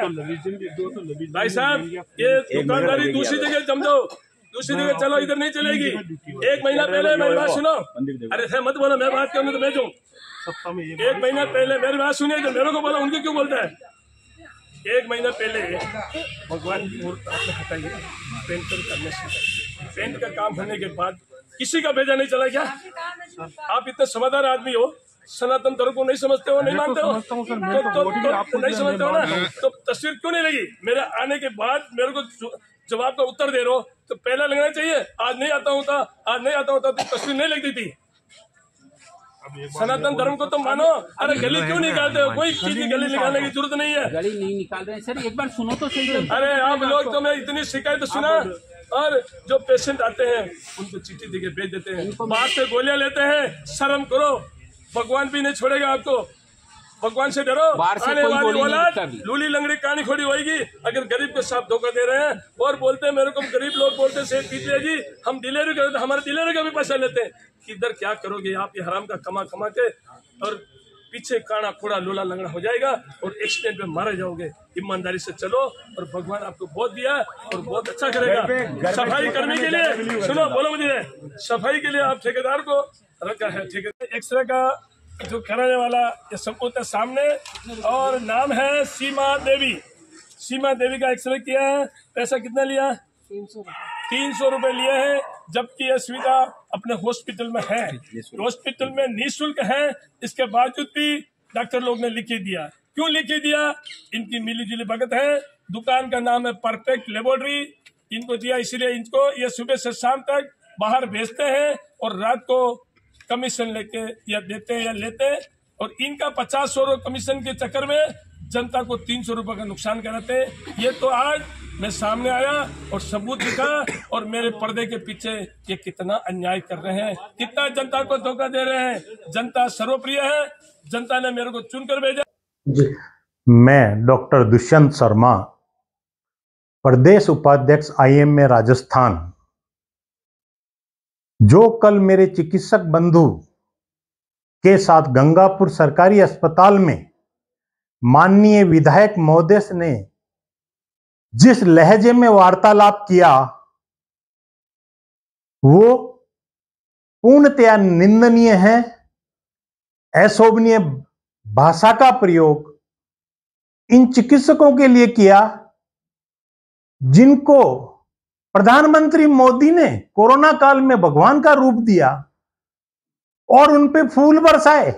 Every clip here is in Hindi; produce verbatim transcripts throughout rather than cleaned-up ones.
भाई साहब ये दुकानदारी दूसरी जगह समझो, दूसरी जगह चलो, इधर नहीं चलेगी। एक महीना पहले मेरी बात सुनो, अरे है मत बोलो, मैं बात करूँ तो मैं जाऊँ। एक महीना पहले मेरी बात सुनिए, तो मेरे को बोला, उनकी क्यों बोलता है? एक महीना पहले भगवान की मूर्ति आपने हटाई, पेंटर करने से पेंट का काम होने के बाद किसी का भेजा नहीं चला क्या? आप इतने समझदार आदमी हो, सनातन धर्म को नहीं समझते हो, नहीं मानते हो, तो, तो, तो नहीं समझते हो ना, तो तस्वीर क्यों नहीं लगी? मेरे आने के बाद मेरे को जवाब का उत्तर दे रहे हो, तो पहला लगना चाहिए। आज नहीं आता होता, आज नहीं आता होता तो तस्वीर नहीं लगती थी। सनातन धर्म को तो मानो। अरे गली क्यों निकालते हो? कोई चीज की गली निकालने की जरूरत नहीं है। गली नहीं निकाल रहे हैं सर, एक बार सुनो तो सही। अरे आप लोग तो मैं इतनी शिकायत सुना, और जो पेशेंट आते हैं उनको चिट्ठी देके भेज देते हैं, बाहर से गोलियां लेते हैं। शर्म करो, भगवान भी नहीं छोड़ेगा आपको। भगवान से डरो। आने वाली औलाद लूली लंगड़ी कहानी खोड़ी होगी अगर गरीब के साथ धोखा दे रहे हैं। और बोलते हैं मेरे को, गरीब लोग बोलते हैं सेठ पीजिए जी, हम डिलीवरी करते, हमारे डिलीवरी का भी पैसा लेते हैं। किधर क्या करोगे आप? ये हराम का कमा कमा के, और पीछे काना खोड़ा लोला लंगड़ा हो जाएगा और एक्सीडेंट में मारे जाओगे। ईमानदारी से चलो, और भगवान आपको बहुत दिया और बहुत अच्छा करेगा। सफाई करने के लिए सुनो, बोलो मुझे, सफाई के लिए आप ठेकेदार को रखा है। ठेकेदार एक्सरे का जो कराने वाला ये सबूत है सामने, और नाम है सीमा देवी। सीमा देवी का एक्सरे किया है। पैसा कितना लिया? तीन सौ तीन सौ रुपए लिए हैं, जबकि यह सुविधा अपने हॉस्पिटल में है। हॉस्पिटल में निःशुल्क है, इसके बावजूद भी डॉक्टर लोग ने लिख के दिया। क्यों लिख के दिया? इनकी मिली जुली भगत है। दुकान का नाम है परफेक्ट लेबोरेटरी। इनको दिया इसलिए इनको ये सुबह से शाम तक बाहर भेजते हैं और रात को कमीशन लेके या देते हैं या लेते हैं, और इनका पचास सौ कमीशन के चक्कर में जनता को तीन सौ रुपए का नुकसान कराते हैं। ये तो आज मैं सामने आया और सबूत दिखा, और मेरे पर्दे के पीछे ये कितना अन्याय कर रहे हैं, कितना जनता को धोखा दे रहे हैं। जनता सर्वप्रिय है, जनता ने मेरे को चुनकर भेजा। जी, मैं डॉक्टर दुष्यंत शर्मा, प्रदेश उपाध्यक्ष आईएमए राजस्थान। जो कल मेरे चिकित्सक बंधु के साथ गंगापुर सरकारी अस्पताल में माननीय विधायक महोदय ने जिस लहजे में वार्तालाप किया, वो पूर्णतया निंदनीय है। अशोभनीय भाषा का प्रयोग इन चिकित्सकों के लिए किया, जिनको प्रधानमंत्री मोदी ने कोरोना काल में भगवान का रूप दिया और उन पे फूल बरसाए।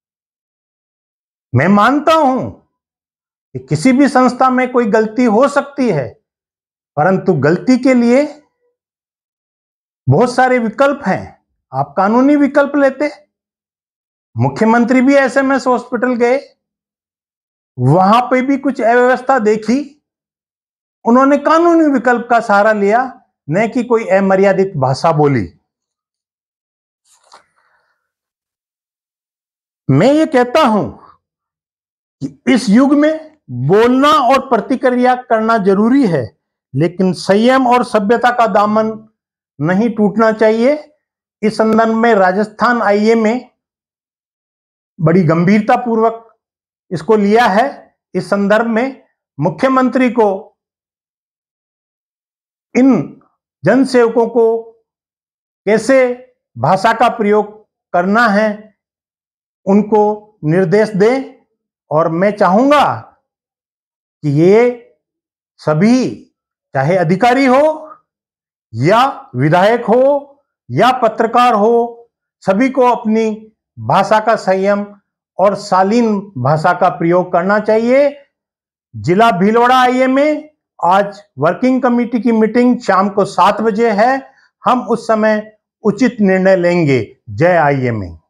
मैं मानता हूं कि किसी भी संस्था में कोई गलती हो सकती है, परंतु गलती के लिए बहुत सारे विकल्प हैं। आप कानूनी विकल्प लेते। मुख्यमंत्री भी एसएमएस हॉस्पिटल गए, वहां पे भी कुछ अव्यवस्था देखी, उन्होंने कानूनी विकल्प का सहारा लिया, न कि कोई अमर्यादित भाषा बोली। मैं ये कहता हूं कि इस युग में बोलना और प्रतिक्रिया करना जरूरी है, लेकिन संयम और सभ्यता का दामन नहीं टूटना चाहिए। इस संदर्भ में राजस्थान आईएमए बड़ी गंभीरता पूर्वक इसको लिया है। इस संदर्भ में मुख्यमंत्री को इन जनसेवकों को कैसे भाषा का प्रयोग करना है, उनको निर्देश दें। और मैं चाहूंगा कि ये सभी, चाहे अधिकारी हो या विधायक हो या पत्रकार हो, सभी को अपनी भाषा का संयम और शालीन भाषा का प्रयोग करना चाहिए। जिला भीलवाड़ा आईएमए आज वर्किंग कमेटी की मीटिंग शाम को सात बजे है। हम उस समय उचित निर्णय लेंगे। जय आईएमए।